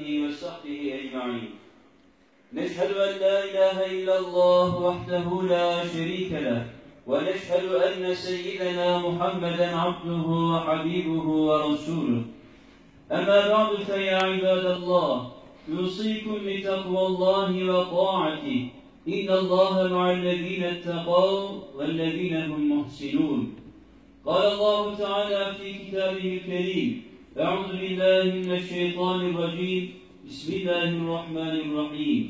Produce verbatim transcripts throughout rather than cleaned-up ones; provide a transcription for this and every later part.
وصحبه أجمعين. نشهد أن لا إله إلا الله وحده لا شريك له، ونشهد أن سيدنا محمدا عبده وحبيبه ورسوله. أما بعد فيا عباد الله، يوصيكم بتقوى الله وطاعته، إن الله مع الذين اتقوا والذين هم محسنون. قال الله تعالى في كتابه الكريم: أعوذ بالله من الشيطان الرجيم، بسم الله الرحمن الرحيم.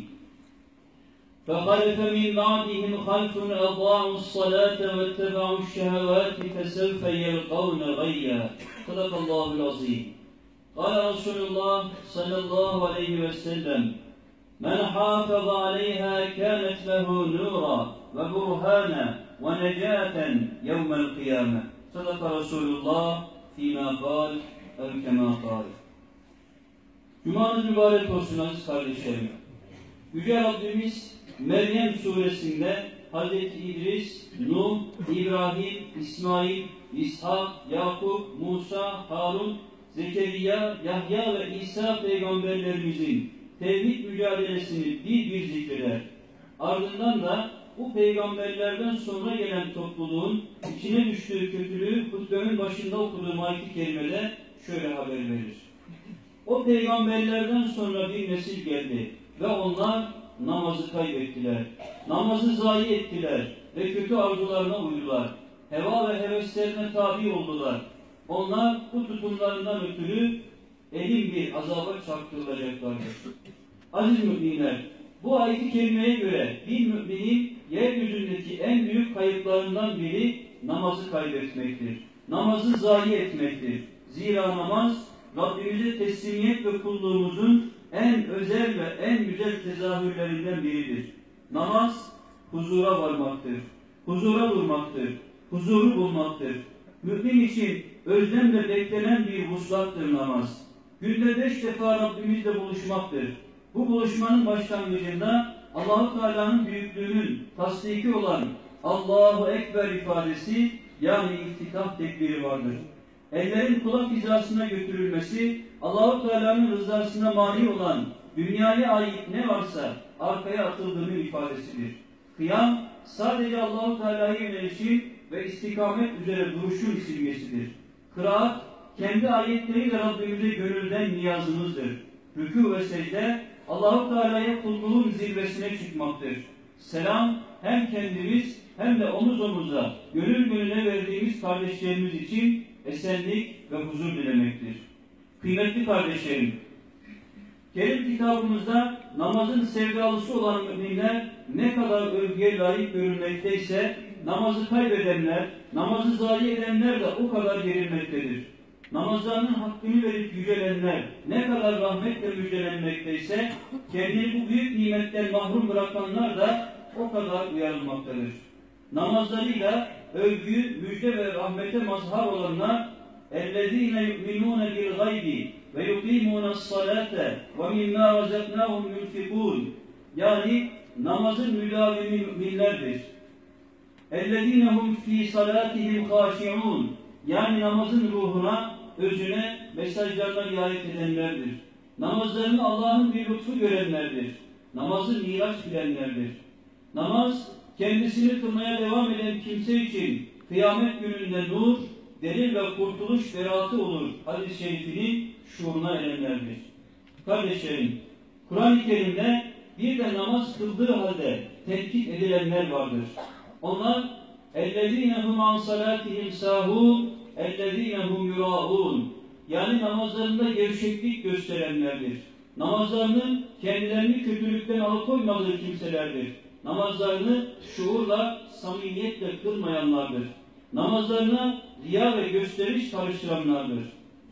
فخلف من بعدهم خلف أضاعوا الصلاة واتبعوا الشهوات فسوف يلقون غيا. صدق الله العظيم. قال رسول الله صلى الله عليه وسلم: من حافظ عليها كانت له نورا وبرهانا ونجاة يوم القيامة. صدق رسول الله فيما قال أو كما قال. Cumanız mübarek olsun aziz kardeşlerim. Yüce Rabbimiz Meryem suresinde Hazreti İdris, Nuh, İbrahim, İsmail, İshak, Yakup, Musa, Harun, Zekeriya, Yahya ve İsa peygamberlerimizin tevhid mücadelesini bir bir zikreder. Ardından da bu peygamberlerden sonra gelen topluluğun içine düştüğü kötülüğü hutbenin başında okuduğum ayet-i kerimede şöyle haber verir. O peygamberlerden sonra bir nesil geldi ve onlar namazı kaybettiler. Namazı zayi ettiler ve kötü arzularına uydular. Heva ve heveslerine tabi oldular. Onlar bu tutumlarından ötürü elin bir azaba çarptırılacaklardır. Aziz müminler, bu ayet-i kerimeye göre bir müminin yeryüzündeki en büyük kayıplarından biri namazı kaybetmektir. Namazı zayi etmektir. Zira namaz, Rabbimize teslimiyet ve kulluğumuzun en özel ve en güzel tezahürlerinden biridir. Namaz, huzura varmaktır. Huzura durmaktır. Huzuru bulmaktır. Mümin için özlemle beklenen bir vuslattır namaz. Günde beş defa Rabbimizle buluşmaktır. Bu buluşmanın başlangıcında Allah-u Teala'nın büyüklüğünün tasdiki olan Allahu Ekber ifadesi, yani iftitah tekbiri vardır. Ellerin kulak hizasına götürülmesi, Allah-u Teala'nın rızasına mani olan dünyaya ait ne varsa arkaya atıldığının ifadesidir. Kıyam, sadece Allah-u Teala'ya yönelişin ve istikamet üzere duruşun simgesidir. Kıraat, kendi ayetleriyle Rabbimize gönülden niyazımızdır. Rükû ve secde, Allah-u Teala'ya kulluğun zirvesine çıkmaktır. Selam, hem kendimiz hem de omuz omuza, gönül gönüle verdiğimiz kardeşlerimiz için esenlik ve huzur dilemektir. Kıymetli kardeşlerim, Kerim kitabımızda namazın sevdalısı olan müminler ne kadar övgüye layık görülmekteyse, namazı kaybedenler, namazı zayi edenler de o kadar gerilmektedir. Namazlarının hakkını verip yücelenler ne kadar rahmetle müjdelenmekteyse, kendini bu büyük nimetten mahrum bırakanlar da o kadar uyarılmaktadır. Namazlarıyla övgü, müjde ve rahmete mazhar olanlar اَلَّذ۪ينَ يُؤْمِنُونَ بِالْغَيْبِ وَيُقِيمُونَ الصَّلَاةَ وَمِمَّا رَزَقْنَاهُمْ يُنْفِقُونَ. Yani namazın müdavimi müminlerdir. اَلَّذ۪ينَ هُمْ ف۪ي صَلَاتِهِمْ خَاشِعُونَ. Yani namazın ruhuna, özüne, mesajlarına riayet edenlerdir. Namazlarını Allah'ın bir lütfu görenlerdir. Namazı miraç bilenlerdir. Namaz, kendisini kılmaya devam eden kimse için kıyamet gününde nur, delil ve kurtuluş beratı olur hadis-i şerifini şuuruna erenlerdir. Kardeşlerim, Kur'an-ı Kerim'de bir de namaz kıldığı halde tetkik edilenler vardır. Onlar اَلَّذ۪ينَ هُمْ عَنْ صَلَاتِهِمْ سَاهُونَ اَلَّذ۪ينَ هُمْ يُرَاءُونَ. Yani namazlarında gevşeklik gösterenlerdir. Namazlarını kendilerini kötülükten alıkoymadığı kimselerdir. Namazlarını şuurla, samimiyetle kılmayanlardır. Namazlarına riya ve gösteriş karıştıranlardır.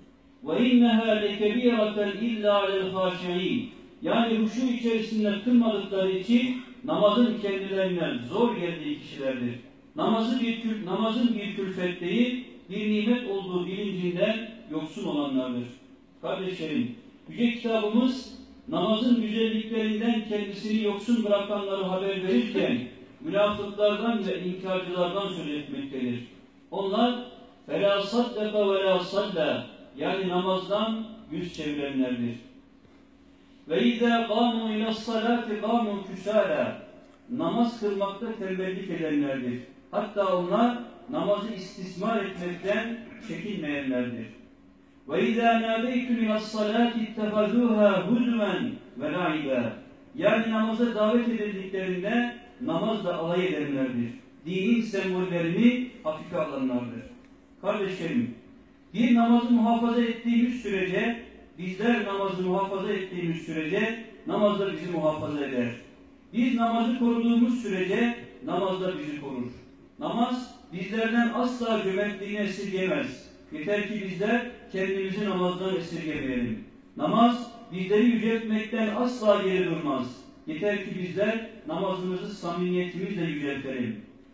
وَاِنَّهَا لَكَب۪يرَةً اِلَّا عَلَى الْخَاشِعِينَ. Yani huşu içerisinde kılmadıkları için namazın kendilerinden zor geldiği kişilerdir. Namazı bir kül, namazın bir külfet değil, bir nimet olduğu bilincinden yoksun olanlardır. Kardeşlerim, Yüce Kitabımız namazın güzelliklerinden kendisini yoksun bırakanları haber verirken münafıklardan ve inkarcılardan söz etmektedir. Onlar فَلَا صَدَّقَ وَلَا صَلَّى. Yani namazdan yüz çevirenlerdir. Ve izâ qâmû ilâ's-salâti qâmû küsâlâ. Namaz kılmakta tembellik edenlerdir. Hatta onlar namazı istismar etmekten çekinmeyenlerdir. Ve izâ nâdeytüm ilâ's-salâti ittehazûhâ huzven ve la'ibâ. Yani namaza davet edildiklerinde namazla alay edenlerdir. Dinin sembollerini hafife alanlardır. Kardeşlerim, bir namazı muhafaza ettiğimiz sürece, bizler namazı muhafaza ettiğimiz sürece namaz da bizi muhafaza eder. Biz namazı koruduğumuz sürece namaz da bizi korur. Namaz bizlerden asla cömertliğini esirgemez. Yeter ki bizler kendimizi namazdan esirgemeyelim. Namaz bizleri yüceltmekten asla geri durmaz. Yeter ki bizler namazımızı samimiyetimizle yüceltelim.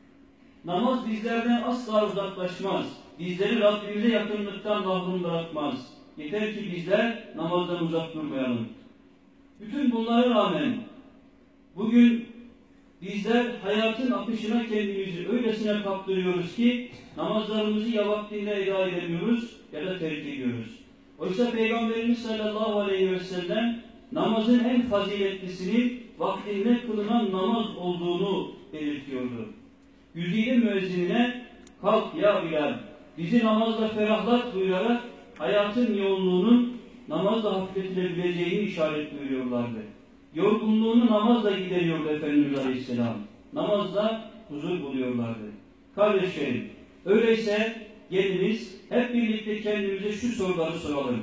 Namaz bizlerden asla uzaklaşmaz. Bizleri Rabbimize yakınlıktan mahrum bırakmaz. Yeter ki bizler namazdan uzak durmayalım. Bütün bunlara rağmen bugün bizler hayatın akışına kendimizi öylesine kaptırıyoruz ki namazlarımızı ya vaktinde eda edemiyoruz ya da terk ediyoruz. Oysa Peygamberimiz sallallahu aleyhi ve sellem namazın en faziletlisinin vaktinde kılınan namaz olduğunu belirtiyordu. Yüzüyle müezzinine kalk ya Bilal, bizi namazla ferahlat buyurarak hayatın yoğunluğunun namazla hafifletilebileceğini işaret buyuruyorlardı. Yorgunluğunu namazla gideriyordu Efendimiz Aleyhisselam. Namazla huzur buluyorlardı. Kardeşlerim, öyleyse geliniz hep birlikte kendimize şu soruları soralım.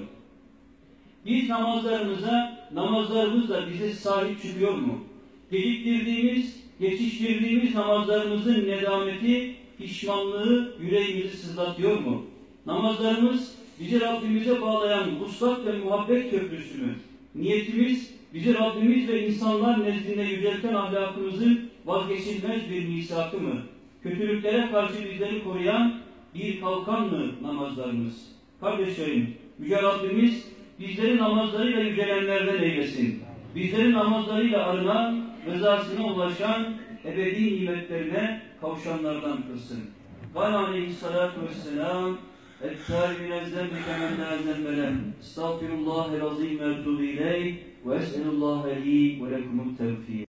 Biz namazlarımıza, namazlarımızla bize sahip çıkıyor mu? Geciktirdiğimiz, geçiştirdiğimiz namazlarımızın nedameti, pişmanlığı yüreğimizi sızlatıyor mu? Namazlarımız bizi Rabbimize bağlayan vuslat ve muhabbet köprüsü mü? Niyetimiz bizi Rabbimiz ve insanlar nezdinde yücelten ahlakımızın vazgeçilmez bir misakı mı? Kötülüklere karşı bizleri koruyan bir kalkan mı namazlarımız? Kardeşlerim, Yüce Rabbimiz bizleri namazlarıyla yücelenlerden eylesin. Bizleri namazlarıyla arınan, rızasına ulaşan, ebedi nimetlerine kavuşanlardan kılsın. Kâle aleyhissalâtu vesselâm اَتْتَارِ مِنَ الزَّنْبِ كَمَنْ لَا زَنْبَ لَهُ اَسْتَغْفِرُ اللّٰهَ الْعَظِيمَ وَاَتُوبُ اِلَيْهِ وَاَسْأَلُ اللّٰهَ لِي وَلَكُمُ التَّوْفِيقَ.